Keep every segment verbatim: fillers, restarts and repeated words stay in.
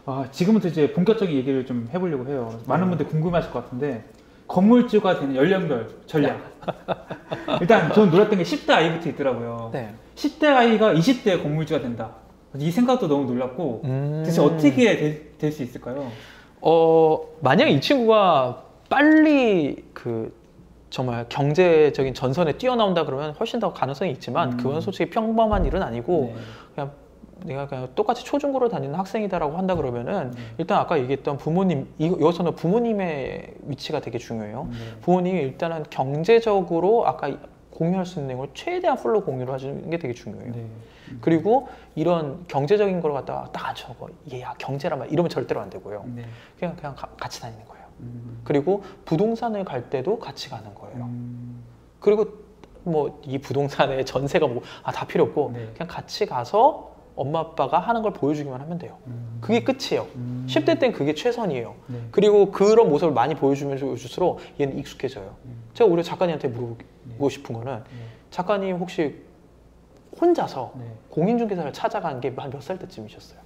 아, 지금부터 이제 본격적인 얘기를 좀 해보려고 해요. 많은 분들 궁금하실 것 같은데 건물주가 되는 연령별 전략. 일단 저는 놀랐던 게 십 대 아이부터 있더라고요. 네. 십 대 아이가 이십 대 건물주가 된다. 이 생각도 너무 놀랐고 음... 대체 어떻게 될 수 있을까요? 어, 만약에 이 친구가 빨리 그 정말 경제적인 전선에 뛰어나온다 그러면 훨씬 더 가능성이 있지만 음... 그건 솔직히 평범한 일은 아니고 네. 그냥 내가 그냥 똑같이 초중고를 다니는 학생이다라고 한다 그러면은 네. 일단 아까 얘기했던 부모님, 여기서는 부모님의 위치가 되게 중요해요. 네. 부모님이 일단은 경제적으로 아까 공유할 수 있는 내용을 최대한 풀로 공유를 해주는 게 되게 중요해요. 네. 음. 그리고 이런 경제적인 걸 갖다가 딱 안 적어. 얘야 경제란 말 이러면 절대로 안 되고요. 네. 그냥 그냥 가, 같이 다니는 거예요. 음. 그리고 부동산을 갈 때도 같이 가는 거예요. 음. 그리고 뭐 이 부동산의 전세가 뭐 아 다 필요 없고 네. 그냥 같이 가서 엄마 아빠가 하는 걸 보여주기만 하면 돼요. 음. 그게 끝이에요. 음. 십 대 땐 그게 최선이에요. 네. 그리고 그런 모습을 많이 보여주면 줄수록 얘는 익숙해져요. 음. 제가 오히려 작가님한테 물어보고 네. 싶은 거는 네. 작가님 혹시 혼자서 네. 공인중개사를 찾아간 게 한 몇 살 때쯤이셨어요?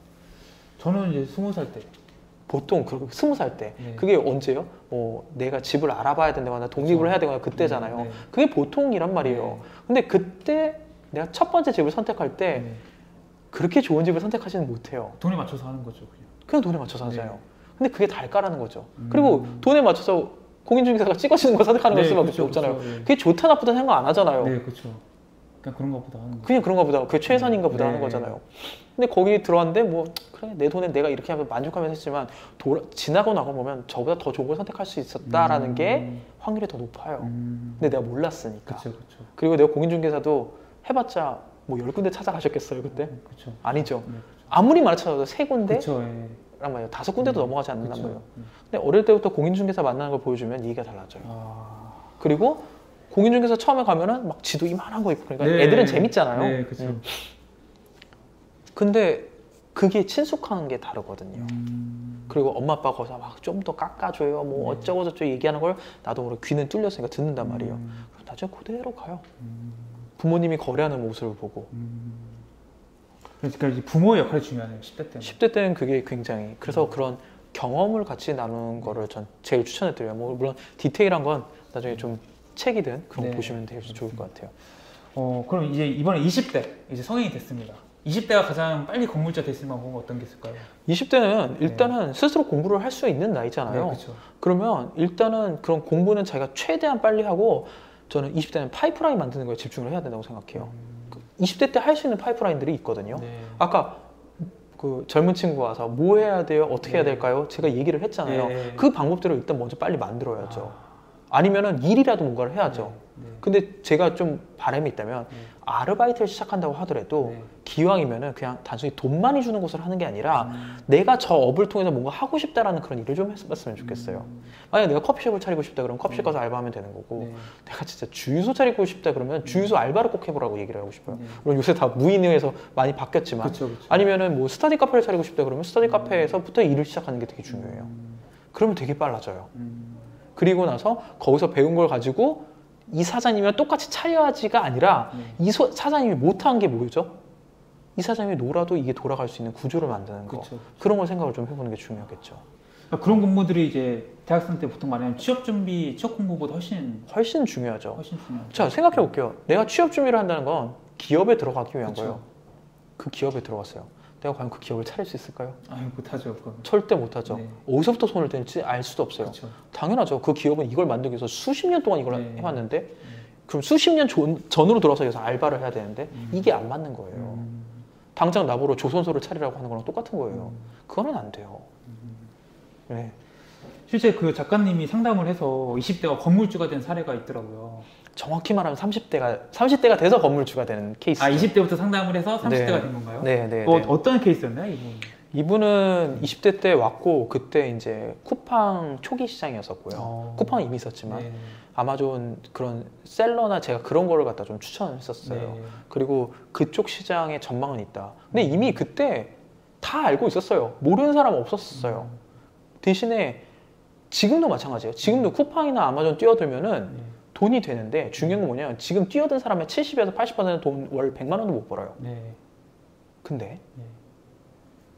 저는 이제 스무 살 때. 보통 그 스무 살 때. 네. 그게 언제요? 뭐 내가 집을 알아봐야 된다거나 독립을 그렇죠. 해야 되거나 그때잖아요. 네. 그게 보통이란 말이에요. 네. 근데 그때 내가 첫 번째 집을 선택할 때 네. 그렇게 좋은 집을 선택하지는 못해요. 돈에 맞춰서 하는 거죠. 그냥, 그냥 돈에 맞춰서 하잖아요. 네. 근데 그게 달까라는 거죠. 음. 그리고 돈에 맞춰서 공인중개사가 찍어주는 거 선택하는 네, 걸 수밖에 그쵸, 없잖아요. 그쵸, 네. 그게 좋다 나쁘다 생각 안 하잖아요. 네, 그렇죠. 그냥 그런가 보다 하는 거. 그냥 그런가 보다. 그게 최선인가 보다 네. 하는 거잖아요. 근데 거기 들어왔는데 뭐 그래 내 돈에 내가 이렇게 하면 만족하면서 했지만 돌아, 지나고 나고 보면 저보다 더 좋은 걸 선택할 수 있었다라는 음. 게 확률이 더 높아요. 음. 근데 내가 몰랐으니까. 그쵸, 그쵸. 그리고 내가 공인중개사도 해봤자 뭐 열 군데 찾아가셨겠어요 그때? 음, 그쵸. 아니죠. 네, 아무리 많이 찾아도 세 군데? 그쵸, 예. 란 말이에요. 다섯 군데도 음, 넘어가지 않는단 그쵸. 말이에요. 근데 어릴 때부터 공인중개사 만나는 걸 보여주면 얘기가 달라져요. 아... 그리고 공인중개사 처음에 가면은 막 지도 이만한 거 있고 그러니까 네. 애들은 재밌잖아요. 네, 그쵸. 음. 근데 그게 친숙한 게 다르거든요. 음... 그리고 엄마 아빠가 거기서 막 좀 더 깎아줘요. 뭐 네. 어쩌고 저쩌고 얘기하는 걸 나도 모르게 귀는 뚫렸으니까 듣는단 말이에요. 음... 그럼 나중에 그대로 가요. 음... 부모님이 거래하는 모습을 보고. 음... 그러니까 이제 부모의 역할이 중요하네요. 십 대 때는. 십 대 때는 그게 굉장히 그래서 음. 그런 경험을 같이 나누는 거를 전 제일 추천해드려요. 뭐 물론 디테일한 건 나중에 좀 책이든 그런 거 네. 보시면 되게 좋을 것 같아요. 어 그럼 이제 이번에 이십 대 이제 성인이 됐습니다. 이십 대가 가장 빨리 건물주가 됐을 만한 건 어떤 게 있을까요? 이십 대는 일단은 네. 스스로 공부를 할 수 있는 나이잖아요. 네, 그렇죠. 그러면 일단은 그런 공부는 자기가 최대한 빨리 하고 저는 이십 대는 파이프라인 만드는 거에 집중을 해야 된다고 생각해요. 음. 이십 대 때 할 수 있는 파이프라인들이 있거든요. 네. 아까 그 젊은 친구 와서 뭐 해야 돼요? 어떻게 네. 해야 될까요? 제가 얘기를 했잖아요. 네. 그 방법들을 일단 먼저 빨리 만들어야죠. 아. 아니면은 일이라도 뭔가를 해야죠. 네. 네. 근데 제가 좀 바람이 있다면 네. 아르바이트를 시작한다고 하더라도 네. 기왕이면은 그냥 단순히 돈 많이 주는 곳을 하는 게 아니라 음. 내가 저 업을 통해서 뭔가 하고 싶다라는 그런 일을 좀 했으면 좋겠어요. 음. 만약에 내가 커피숍을 차리고 싶다 그러면 커피숍 가서 알바하면 되는 거고 네. 내가 진짜 주유소 차리고 싶다 그러면 주유소 알바를 꼭 해보라고 얘기를 하고 싶어요. 네. 물론 요새 다 무인으로 많이 바뀌었지만 그쵸, 그쵸. 아니면은 뭐 스터디 카페를 차리고 싶다 그러면 스터디 음. 카페에서부터 일을 시작하는 게 되게 중요해요. 음. 그러면 되게 빨라져요. 음. 그리고 나서 거기서 배운 걸 가지고 이 사장님이랑 똑같이 차려야지가 아니라 네. 이 소, 사장님이 못한 게 뭐죠? 이 사장님이 놀아도 이게 돌아갈 수 있는 구조를 만드는 거. 그쵸, 그쵸. 그런 걸 생각을 좀 해보는 게 중요하겠죠. 그러니까 그런 공부들이 이제 대학생 때 보통 말하면 취업 준비, 취업 공부보다 훨씬 훨씬 중요하죠. 훨씬 중요하죠. 자, 생각해 볼게요. 내가 취업 준비를 한다는 건 기업에 들어가기 위한 그쵸. 거예요. 그 기업에 들어갔어요. 내가 과연 그 기업을 차릴 수 있을까요? 아유, 못하죠. 그건. 절대 못하죠. 네. 어디서부터 손을 댈지 알 수도 없어요. 그쵸. 당연하죠. 그 기업은 이걸 만들기 위해서 수십 년 동안 이걸 네. 해왔는데 네. 그럼 수십 년 전, 전으로 돌아서 여기서 알바를 해야 되는데 음. 이게 안 맞는 거예요. 음. 당장 나보러 조선소를 차리라고 하는 거랑 똑같은 거예요. 음. 그거는 안 돼요. 음. 네. 실제 그 작가님이 상담을 해서 이십 대가 건물주가 된 사례가 있더라고요. 정확히 말하면 삼십 대가 삼십 대가 돼서 건물주가 되는 케이스. 아, 이십 대부터 상담을 해서 삼십 대가 네. 된 건가요? 네, 네. 어, 네. 어떤 케이스였나요, 이분? 이분은 이십 대 때 왔고 그때 이제 쿠팡 초기 시장이었었고요. 어... 쿠팡은 이미 있었지만 네. 아마존 그런 셀러나 제가 그런 거를 갖다 좀 추천했었어요. 네. 그리고 그쪽 시장에 전망은 있다. 근데 음. 이미 그때 다 알고 있었어요. 모르는 사람은 없었어요. 음. 대신에 지금도 마찬가지예요. 지금도 쿠팡이나 아마존 뛰어들면은 네. 돈이 되는데 중요한 건 뭐냐면 지금 뛰어든 사람의 칠십에서 팔십 퍼센트 돈 월 백만 원도 못 벌어요. 네. 근데 네.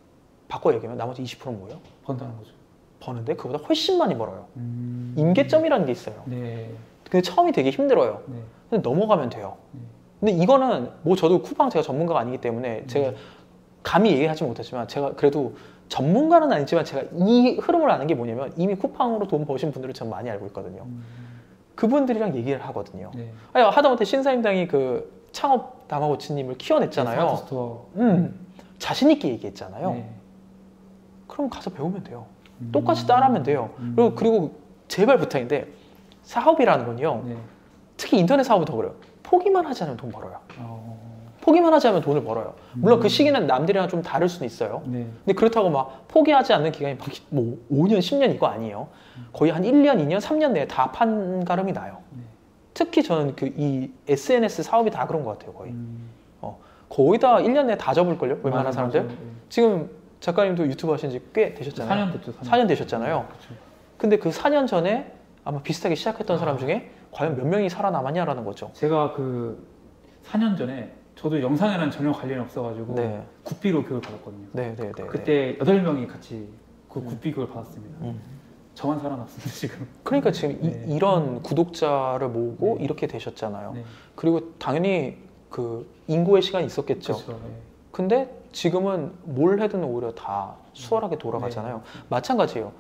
바꿔 얘기하면 나머지 이십 퍼센트는 뭐예요? 번다는 거죠. 버는데 그보다 훨씬 많이 벌어요. 음... 임계점이라는 게 있어요. 네. 근데 처음이 되게 힘들어요. 네. 근데 넘어가면 돼요. 네. 근데 이거는 뭐 저도 쿠팡 제가 전문가가 아니기 때문에 제가 감히 얘기하지 못했지만 제가 그래도 전문가는 아니지만 제가 이 흐름을 아는 게 뭐냐면 이미 쿠팡으로 돈 버신 분들을 저는 많이 알고 있거든요. 음... 그분들이랑 얘기를 하거든요. 네. 아니, 하다못해 신사임당이 그 창업 다마고치님을 키워냈잖아요. 네, 스토어. 음, 자신 있게 얘기했잖아요. 네. 그럼 가서 배우면 돼요. 음... 똑같이 따라하면 돼요. 음... 그리고, 그리고 제발 부탁인데 사업이라는 건요. 네. 특히 인터넷 사업은 더 그래요. 포기만 하지 않으면 돈 벌어요. 어... 포기만 하지 않으면 돈을 벌어요. 물론 음... 그 시기는 남들이랑 좀 다를 수는 있어요. 네. 근데 그렇다고 막 포기하지 않는 기간이 막 뭐 오 년, 십 년 이거 아니에요. 거의 한 일 년, 이 년, 삼 년 내에 다 판가름이 나요. 네. 특히 저는 그 이 에스엔에스 사업이 다 그런 것 같아요. 거의. 음... 어, 거의 다 일 년 내에 다 접을걸요? 웬만한 맞아, 사람들? 맞아. 네. 지금 작가님도 유튜브 하신 지 꽤 되셨잖아요. 사 년 됐죠. 사 년 되셨잖아요. 그쵸. 근데 그 사 년 전에 아마 비슷하게 시작했던 아. 사람 중에 과연 몇 명이 살아남았냐라는 거죠. 제가 그 사 년 전에 저도 영상에는 전혀 관련이 없어가지고 네. 굿비로 교육을 받았거든요. 네, 네, 네. 그때 여덟 명이 같이 그 음. 굿비 교육을 받았습니다. 음. 저만 살아났습니다 지금. 그러니까 지금 네. 이, 이런 구독자를 모으고 네. 이렇게 되셨잖아요. 네. 그리고 당연히 그 인고의 시간이 있었겠죠. 그렇죠. 네. 근데 지금은 뭘 해든 오히려 다 수월하게 돌아가잖아요. 네. 마찬가지예요.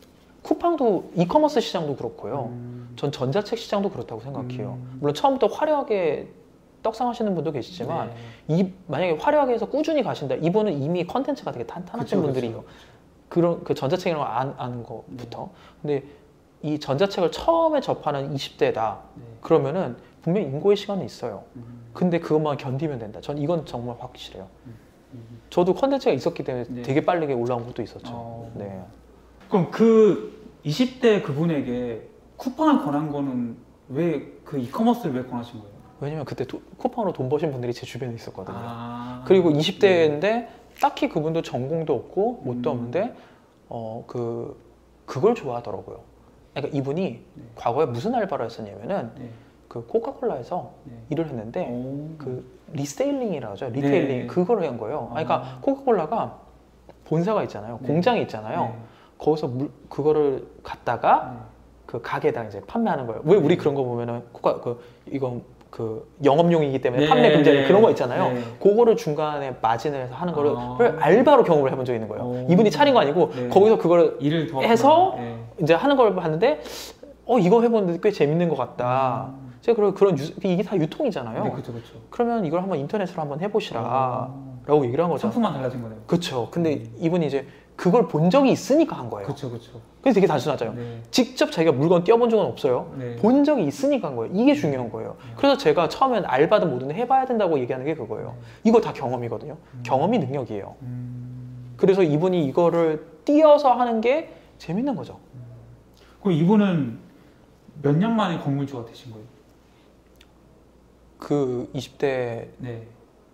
쿠팡도 이커머스 시장도 그렇고요. 음. 전 전자책 시장도 그렇다고 생각해요. 음. 물론 처음부터 화려하게 떡상하시는 분도 계시지만 네. 이 만약에 화려하게 해서 꾸준히 가신다. 이분은 이미 컨텐츠가 되게 탄탄하신 그쵸, 분들이에요. 그쵸. 그런 그 전자책이라는 걸 안, 아는 것부터. 근데 이 전자책을 처음에 접하는 이십 대다. 네. 그러면은 분명 인고의 시간은 있어요. 음. 근데 그것만 견디면 된다. 전 이건 정말 확실해요. 음. 저도 컨텐츠가 있었기 때문에 네. 되게 빠르게 올라온 것도 있었죠. 어. 네. 그럼 그 이십 대 그분에게 쿠팡을 권한 거는 왜 그 이커머스를 왜 권하신 거예요? 왜냐면 그때 도, 쿠팡으로 돈 버신 분들이 제 주변에 있었거든요. 아. 그리고 이십 대인데 딱히 그분도 전공도 없고 뭣도 음. 없는데 어 그 그걸 좋아하더라고요. 그러니까 이분이 네. 과거에 무슨 알바를 했었냐면은 네. 그 코카콜라에서 네. 일을 했는데 오. 그 리세일링이라고 하죠. 리테일링 네. 그걸 한 거예요. 아. 그러니까 코카콜라가 본사가 있잖아요. 네. 공장이 있잖아요. 네. 거기서 물, 그거를 갖다가 네. 그 가게에다 이제 판매하는 거예요. 왜 우리 그런 거 보면은 코카 그 이건 그 영업용이기 때문에 네, 판매 금지 네, 그런 거 있잖아요. 네. 그거를 중간에 마진을 해서 하는 거를 아. 알바로 경험을 해본 적이 있는 거예요. 오. 이분이 차린 거 아니고 네. 거기서 그거를 일을 더 해서 네. 이제 하는 걸 봤는데 어 이거 해봤는데 꽤 재밌는 것 같다. 음. 제가 그런 그런 유, 이게 다 유통이잖아요. 네, 그렇죠, 그렇죠. 그러면 이걸 한번 인터넷으로 한번 해보시라 아. 라고 얘기를 한 거죠. 상품만 달라진 거네요. 그렇죠. 근데 음. 이분이 이제 그걸 본 적이 있으니까 한 거예요. 그렇죠, 그렇죠. 그래서 되게 단순하잖아요. 네. 직접 자기가 물건 띄워본 적은 없어요. 네. 본 적이 있으니까 한 거예요. 이게 중요한 거예요. 음. 그래서 제가 처음엔 알바든 뭐든 해봐야 된다고 얘기하는 게 그거예요. 이거 다 경험이거든요. 음. 경험이 능력이에요. 음. 그래서 이분이 이거를 띄어서 하는 게 재밌는 거죠. 그럼 이분은 몇 년 만에 건물주가 되신 거예요? 그 이십 대 네.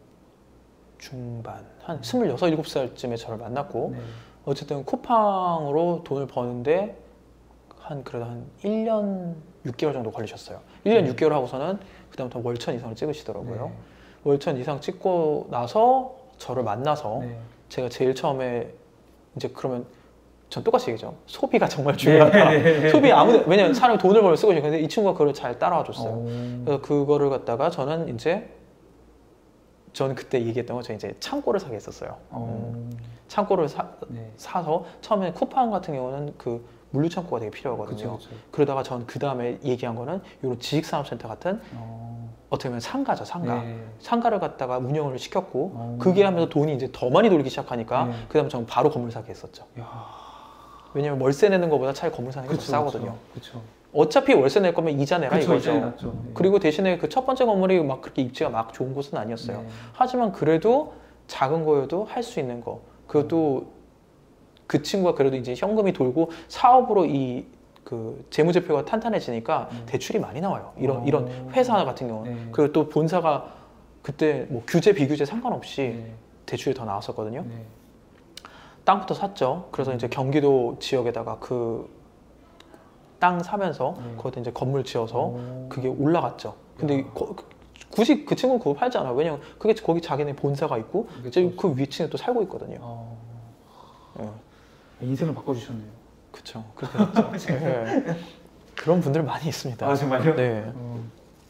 중반, 한 스물여섯, 일곱 살쯤에 저를 만났고 네. 어쨌든 쿠팡으로 돈을 버는데 한 그래도 한 일 년 육 개월 정도 걸리셨어요. 일 년 네. 육 개월 하고서는 그다음부터 월천 이상을 찍으시더라고요. 네. 월천 이상 찍고 나서 저를 만나서 네. 제가 제일 처음에 이제 그러면 전 똑같이 얘기죠. 소비가 정말 중요하다. 네. 소비 아무데 왜냐면 사람이 돈을 벌면 쓰고 싶은데 이 친구가 그걸 잘 따라와 줬어요. 오. 그래서 그거를 갖다가 저는 이제 저는 그때 얘기했던 거, 저 이제 창고를 사게 했었어요. 오. 음. 창고를 사, 네. 사서 처음에 쿠팡 같은 경우는 그 물류 창고가 되게 필요하거든요. 그쵸, 그쵸. 그러다가 전 그 다음에 얘기한 거는 이런 지식산업센터 같은 어. 어떻게 보면 상가죠, 상가. 네. 상가를 갖다가 운영을 시켰고 어. 그게 하면서 돈이 이제 더 많이 돌기 시작하니까 네. 그 다음에 저는 바로 건물 사게 했었죠. 야. 왜냐면 월세 내는 것보다 차라리 건물 사는 게 더 그쵸, 싸거든요. 그쵸. 어차피 월세 낼 거면 이자 내라 그쵸, 이거죠. 이자에 낫죠. 네. 그리고 대신에 그 첫 번째 건물이 막 그렇게 입지가 막 좋은 곳은 아니었어요. 네. 하지만 그래도 작은 거여도 할 수 있는 거. 그것도 그 친구가 그래도 이제 현금이 돌고 사업으로 이 그 재무제표가 탄탄해지니까 음. 대출이 많이 나와요. 이런 오. 이런 회사 같은 경우는. 네. 그리고 또 본사가 그때 뭐 규제 비규제 상관없이 네. 대출이 더 나왔었거든요. 네. 땅부터 샀죠. 그래서 이제 경기도 지역에다가 그 땅 사면서 네. 거기다 이제 건물 지어서 오. 그게 올라갔죠. 근데 야. 거- 굳이 그 친구는 그거 팔지 않아요. 왜냐면 그게 거기 자기네 본사가 있고 그쵸, 이제 그쵸. 그 위층에 또 살고 있거든요. 어. 네. 인생을 바꿔주셨네요. 그렇죠. 그렇게 됐죠. 네. 그런 분들 많이 있습니다. 아 정말요? 네. 어.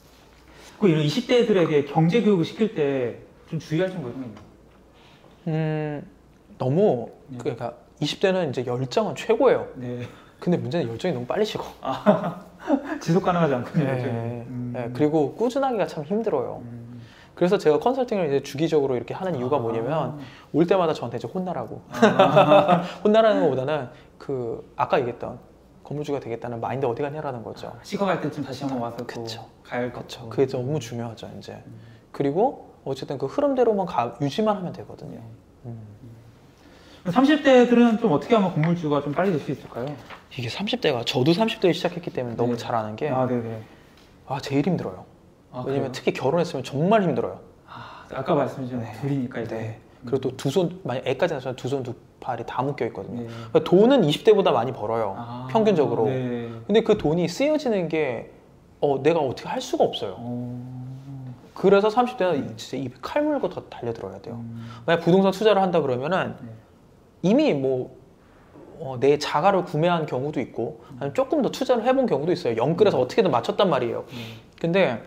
그 이런 이십 대들에게 경제 교육을 시킬 때 좀 주의할 점이 있나요? 음, 너무 네. 그러니까 이십 대는 이제 열정은 최고예요. 네. 근데 문제는 열정이 너무 빨리 식어. 아, 지속 가능하지 않군요. 네. 음. 네. 그리고 꾸준하기가 참 힘들어요. 음. 그래서 제가 컨설팅을 이제 주기적으로 이렇게 하는 이유가 아. 뭐냐면 올 때마다 저한테 이제 혼나라고. 아. 혼나라는 것보다는 그 아까 얘기했던 건물주가 되겠다는 마인드 어디 갔냐라는 거죠. 식어갈 때쯤 다시 한번 와서 그쵸. 가을 그렇죠. 그게 너무 중요하죠 이제. 그리고 어쨌든 그 흐름대로만 가, 유지만 하면 되거든요. 음. 삼십 대들은 좀 어떻게 하면 건물주가 좀 빨리 될 수 있을까요? 이게 삼십 대가 저도 삼십 대에 시작했기 때문에 너무 네. 잘 아는 게 아, 네네. 아, 제일 힘들어요. 아, 왜냐면 그래요? 특히 결혼했으면 정말 힘들어요. 아, 아까 말씀하신 네. 둘이니까 이제. 네. 그리고 또 두 손, 만약 애까지 낳으면 두 손 두 팔이 다 묶여 있거든요. 네. 그러니까 돈은 이십 대보다 많이 벌어요. 아, 평균적으로. 네. 근데 그 돈이 쓰여지는 게 어, 내가 어떻게 할 수가 없어요. 어... 그래서 삼십 대는 진짜 입에 칼 물고 더 달려들어야 돼요. 음... 만약 부동산 투자를 한다 그러면은 네. 이미 뭐 어, 내 자가를 구매한 경우도 있고 아니면 조금 더 투자를 해본 경우도 있어요. 영끌에서 음. 어떻게든 맞췄단 말이에요. 네. 근데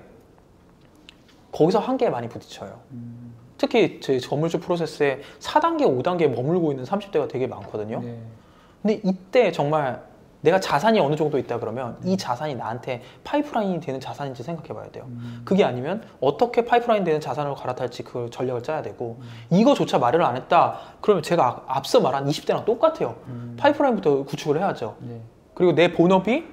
거기서 한계에 많이 부딪혀요. 음... 특히 제 건물주 프로세스에 사 단계, 오 단계에 머물고 있는 삼십 대가 되게 많거든요. 네. 근데 이때 정말 내가 자산이 어느 정도 있다 그러면 이 자산이 나한테 파이프라인이 되는 자산인지 생각해 봐야 돼요. 음... 그게 아니면 어떻게 파이프라인 되는 자산으로 갈아탈지 그 전략을 짜야 되고 음... 이거조차 마련을 안 했다 그러면 제가 아- 앞서 말한 이십 대랑 똑같아요. 음... 파이프라인부터 구축을 해야죠. 네. 그리고 내 본업이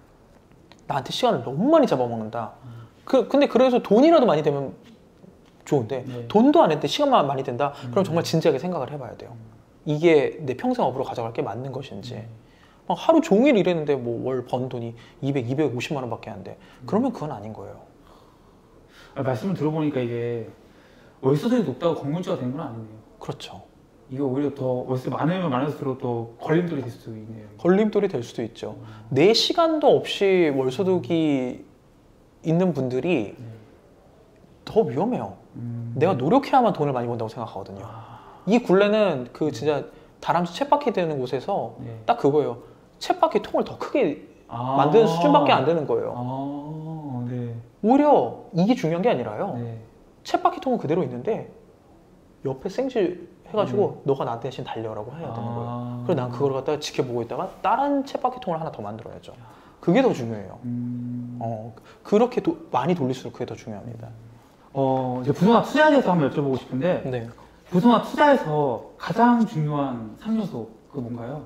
나한테 시간을 너무 많이 잡아먹는다. 음... 그, 근데 그래서 돈이라도 많이 되면 좋은데 네. 돈도 안 했는데 시간만 많이 된다? 음... 그럼 정말 진지하게 생각을 해봐야 돼요. 이게 내 평생 업으로 가져갈 게 맞는 것인지. 음... 막 하루 종일 일했는데 뭐 월 번 돈이 이백, 이백오십만 원밖에 안 돼. 그러면 그건 아닌 거예요. 아, 말씀을 들어보니까 이게 월세들이 높다고 건물주가 되는 건 아니네요. 그렇죠. 이게 오히려 더 월세 많으면 많을수록 더 걸림돌이 될 수도 있네요. 걸림돌이 될 수도 있죠. 내 시간도 없이 월소득이 있는 분들이 네. 더 위험해요. 음... 내가 노력해야만 돈을 많이 번다고 생각하거든요. 아... 이 굴레는 그 진짜 다람쥐 쳇바퀴 되는 곳에서 네. 딱 그거예요. 쳇바퀴 통을 더 크게 아... 만드는 수준밖에 안 되는 거예요. 아... 네. 오히려 이게 중요한 게 아니라요. 네. 쳇바퀴 통은 그대로 있는데 옆에 생쥐 해가지고 음. 너가 나 대신 달려라고 해야 되는 거예요. 아... 그리고 난 그걸 갖다가 지켜보고 있다가 다른 쳇바퀴 통을 하나 더 만들어야죠. 그게 더 중요해요. 음... 어, 그렇게 도, 많이 돌릴수록 그게 더 중요합니다. 어, 이제 부동산 투자에 대해서 한번 여쭤보고 싶은데 네. 부동산 투자에서 가장 중요한 삼 요소 그거 뭔가요?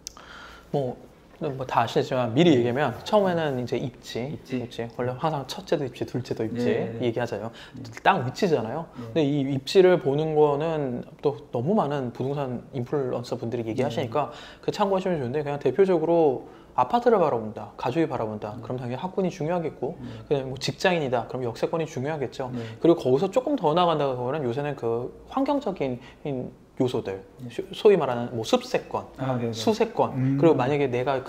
뭐, 뭐 다 아시겠지만 미리 얘기하면 처음에는 이제 입지, 입지. 원래 항상 첫째도 입지, 둘째도 입지 네, 네. 얘기하잖아요. 네. 땅 위치잖아요. 네. 근데 이 입지를 보는 거는 또 너무 많은 부동산 인플루언서 분들이 얘기하시니까 그 참고하시면 좋은데 그냥 대표적으로 아파트를 바라본다, 가족이 바라본다. 그럼 당연히 학군이 중요하겠고, 네. 그냥 뭐 직장인이다. 그럼 역세권이 중요하겠죠. 네. 그리고 거기서 조금 더 나간다고 하면 요새는 그 환경적인 요소들, 소위 말하는 뭐 습세권, 아, 네네. 수세권, 음. 그리고 만약에 내가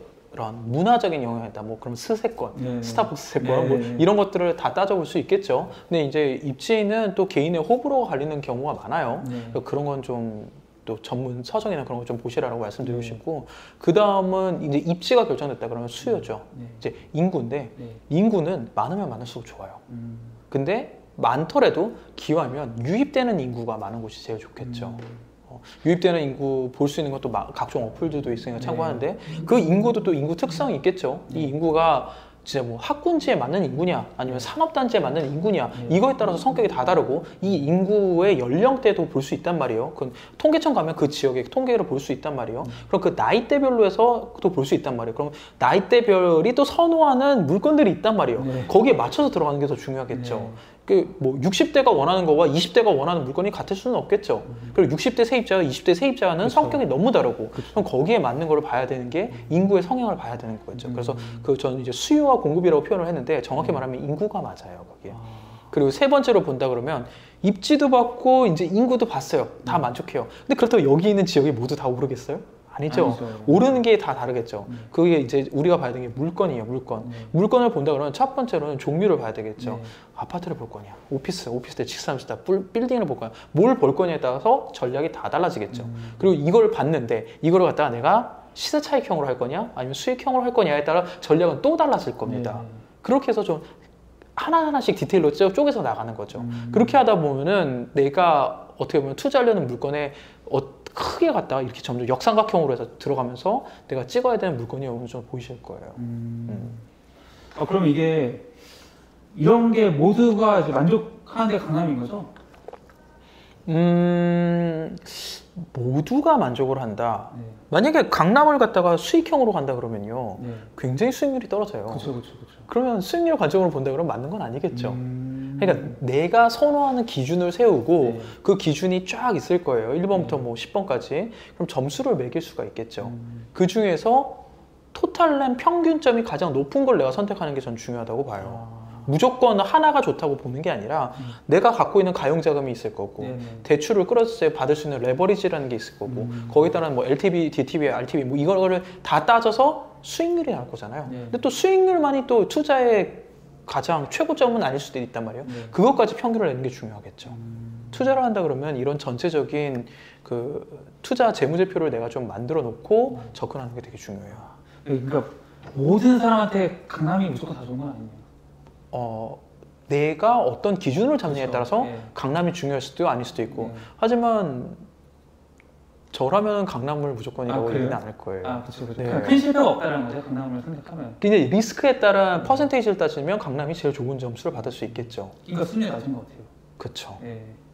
그런 문화적인 영향이 있다, 뭐 그럼 스세권, 네. 스타벅스세권, 네. 뭐 이런 것들을 다 따져볼 수 있겠죠. 근데 이제 입지는 또 개인의 호불호가 갈리는 경우가 많아요. 네. 그래서 그런 건 좀 또 전문 서적이나 그런 거 좀 보시라고 말씀드리고 네. 싶고, 그 다음은 이제 입지가 결정됐다 그러면 수요죠. 네. 이제 인구인데 네. 인구는 많으면 많을수록 좋아요. 음. 근데 많더라도 기왕이면 유입되는 인구가 많은 곳이 제일 좋겠죠. 음. 어, 유입되는 인구 볼 수 있는 것도 막 각종 어플들도 있으니까 네. 참고하는데 그 인구도 또 인구 특성이 있겠죠. 네. 이 인구가 진짜 뭐 학군지에 맞는 인구냐 아니면 산업단지에 맞는 인구냐 네. 이거에 따라서 성격이 다 다르고 이 인구의 연령대도 볼 수 있단 말이에요. 그 통계청 가면 그 지역의 통계를 볼 수 있단 말이에요. 그럼 그 나이대별로 해서 또 볼 수 있단 말이에요. 그럼 나이대별이 또 선호하는 물건들이 있단 말이에요. 네. 거기에 맞춰서 들어가는 게 더 중요하겠죠. 네. 그 뭐 육십 대가 원하는 거와 이십 대가 원하는 물건이 같을 수는 없겠죠. 그리고 육십 대 세입자와 이십 대 세입자는 그쵸. 성격이 너무 다르고 그쵸. 그럼 거기에 맞는 걸 봐야 되는 게 인구의 성향을 봐야 되는 거겠죠. 음. 그래서 그 저는 이제 수요와 공급이라고 표현을 했는데 정확히 말하면 인구가 맞아요, 거기에. 아. 그리고 세 번째로 본다 그러면 입지도 받고 이제 인구도 봤어요. 다 음. 만족해요. 근데 그렇다고 여기 있는 지역이 모두 다 오르겠어요? 아니죠. 아니죠. 오르는 게 다 다르겠죠. 음. 그게 이제 우리가 봐야 되는 게 물건이에요, 물건. 네. 물건을 본다 그러면 첫 번째로는 종류를 봐야 되겠죠. 네. 아파트를 볼 거냐, 오피스, 오피스텔, 직사무소다, 빌딩을 볼 거냐, 뭘 볼 거냐에 따라서 전략이 다 달라지겠죠. 음. 그리고 이걸 봤는데 이걸 갖다가 내가 시세 차익형으로 할 거냐, 아니면 수익형으로 할 거냐에 따라 전략은 또 달라질 겁니다. 네. 그렇게 해서 좀 하나하나씩 디테일로 쪼개서 나가는 거죠. 음. 그렇게 하다 보면은 내가 어떻게 보면 투자하려는 물건에 어, 크게 갔다가 이렇게 점점 역삼각형으로 해서 들어가면서 내가 찍어야 되는 물건이 어느 정도 보이실 거예요. 음. 음. 아, 그럼 이게 이런 게 모두가 이제 만족하는 게 강남인 거죠? 음, 모두가 만족을 한다. 네. 만약에 강남을 갖다가 수익형으로 간다 그러면요, 네. 굉장히 수익률이 떨어져요. 그렇죠, 그렇죠, 그렇죠. 그러면 수익률 관점으로 본다 그러면 맞는 건 아니겠죠. 음. 그러니까 내가 선호하는 기준을 세우고 네. 그 기준이 쫙 있을 거예요. 일 번부터 네. 뭐 십 번까지. 그럼 점수를 매길 수가 있겠죠. 음. 그 중에서 토탈램 평균점이 가장 높은 걸 내가 선택하는 게 전 중요하다고 봐요. 아. 무조건 하나가 좋다고 보는 게 아니라 음. 내가 갖고 있는 가용자금이 있을 거고, 네네. 대출을 끌었을 때 받을 수 있는 레버리지라는 게 있을 거고, 음. 거기에 따른 뭐 엘티브이, 디티브이, 알티브이 뭐 이거를 다 따져서 수익률이 나올 거잖아요. 네. 근데 또 수익률만이 또 투자의 가장 최고점은 아닐 수도 있단 말이에요. 네. 그것까지 평균을 내는 게 중요하겠죠. 음. 투자를 한다 그러면 이런 전체적인 그 투자 재무제표를 내가 좀 만들어 놓고 음. 접근하는 게 되게 중요해요. 그러니까 모든 사람한테 강남이 무조건 다 좋은 건 아니에요. 어, 내가 어떤 기준을 잡느냐에 그렇죠. 따라서 네. 강남이 중요할 수도 아닐 수도 있고, 네. 하지만 저라면 강남을 무조건이라고 아, 그래요? 얘기는 않을 거예요. 아, 그렇죠, 그렇죠. 네. 큰 실패가 없다는 거죠, 강남을 선택하면. 근데 리스크에 따른 퍼센테이지를 따지면 강남이 제일 좋은 점수를 받을 수 있겠죠. 그러니까 순위가 낮은 것 같아요. 그렇죠. 예.